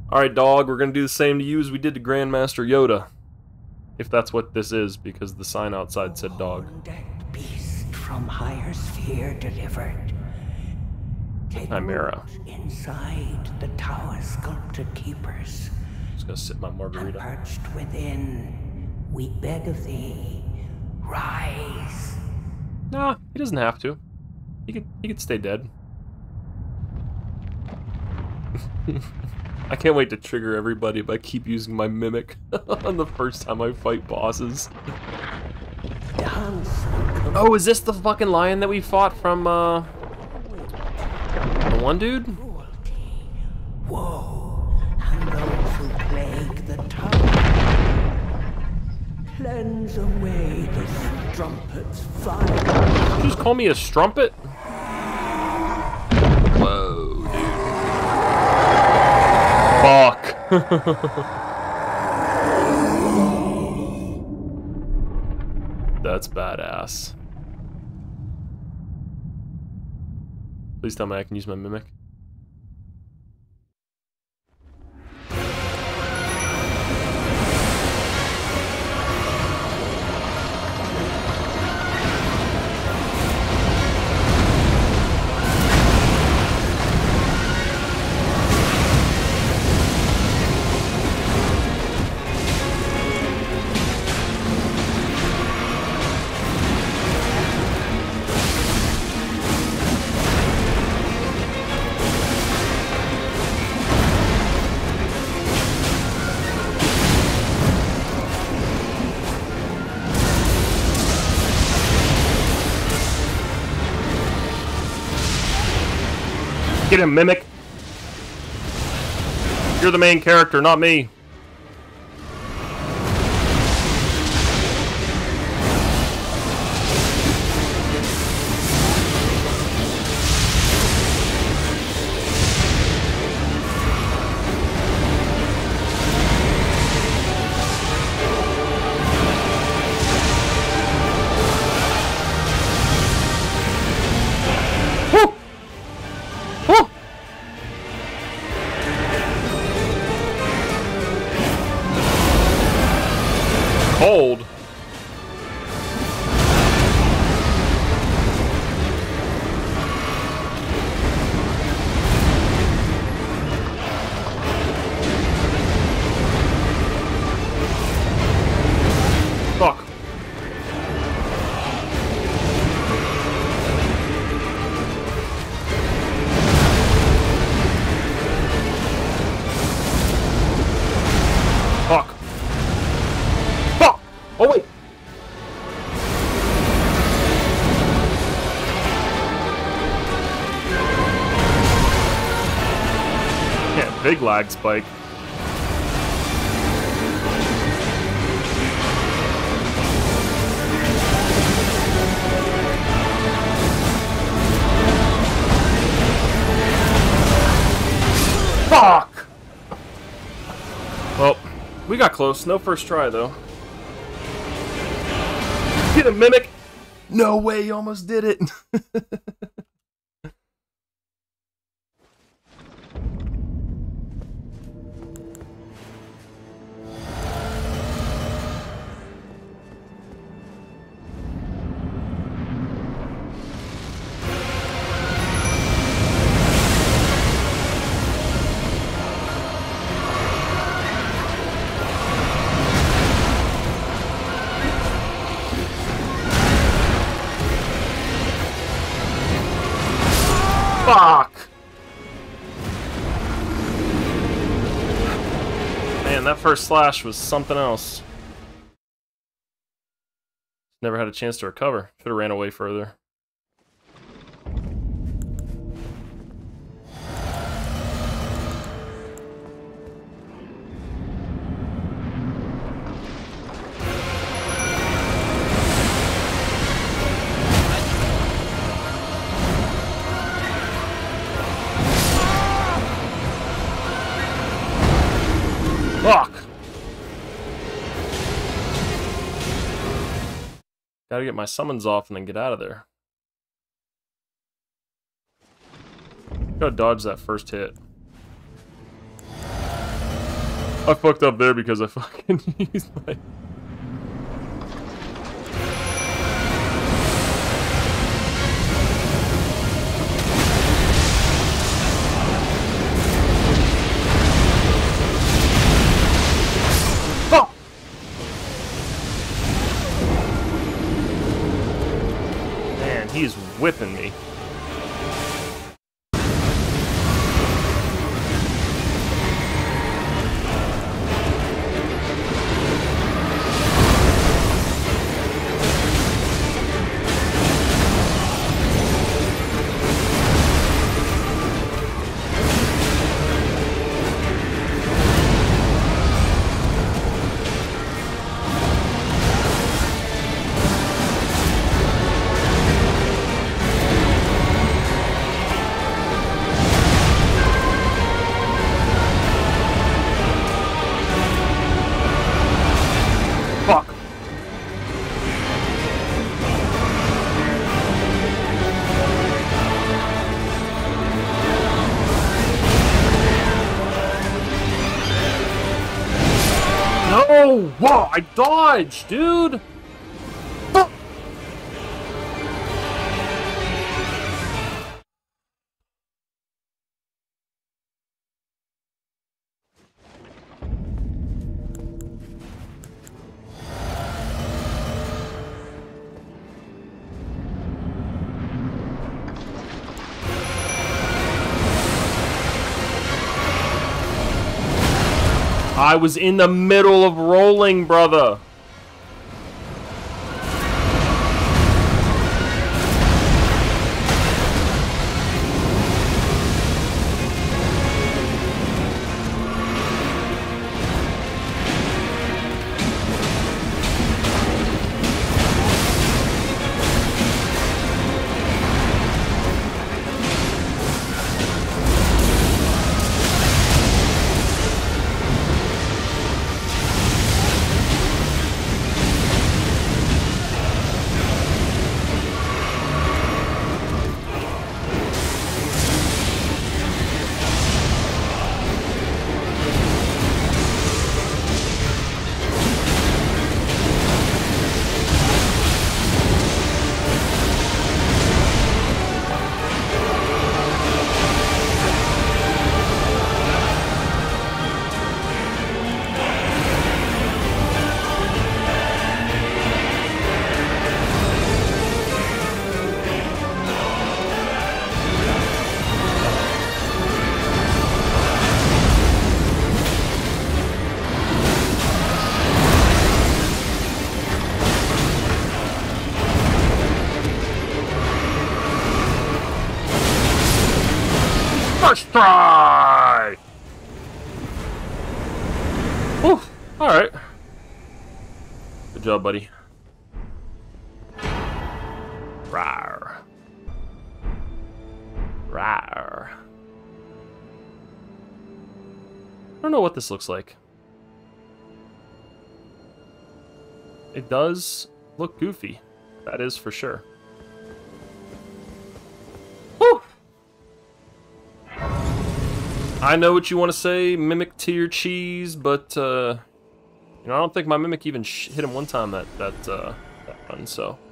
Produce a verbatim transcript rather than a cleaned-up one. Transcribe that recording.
Alright, dog, we're gonna do the same to you as we did to Grandmaster Yoda. If that's what this is, because the sign outside said dog. Horned beast from higher sphere delivered. Take Chimera. root inside the tower sculpted keepers. Just gonna sip my And margarita. perched within, we beg of thee, rise. Nah, he doesn't have to. He could he could stay dead. I can't wait to trigger everybody if I keep using my mimic on the first time I fight bosses. Dance. Oh, is this the fucking lion that we fought from, uh... the one dude? Cruelty, woe, and those who plague the tower. Cleanse away the strumpet's fire. Did you just call me a strumpet? Whoa, dude. Fuck. That's badass. Please tell me I can use my mimic. Get him, Mimic. You're the main character, not me. Cold. Fuck. Fuck. Oh, wait! Yeah, big lag spike. Fuck! Well, we got close. No first try, though. Get him, Mimic! No way, you almost did it! Fuck! Man, that first slash was something else. Never had a chance to recover. Should have ran away further. Fuck! Gotta get my summons off and then get out of there. Gotta dodge that first hit. I fucked up there because I fucking used my... Oh! Man, he's whipping me. Fuck. No! Whoa! I dodged, dude! Fuck. I was in the middle of rolling, brother. First try! Whew, alright. Good job, buddy. Rawr. Rawr. I don't know what this looks like. It does look goofy. That is for sure. Whew! I know what you want to say, Mimic tier cheese, but, uh... you know, I don't think my Mimic even sh hit him one time that, that, uh, that run, so...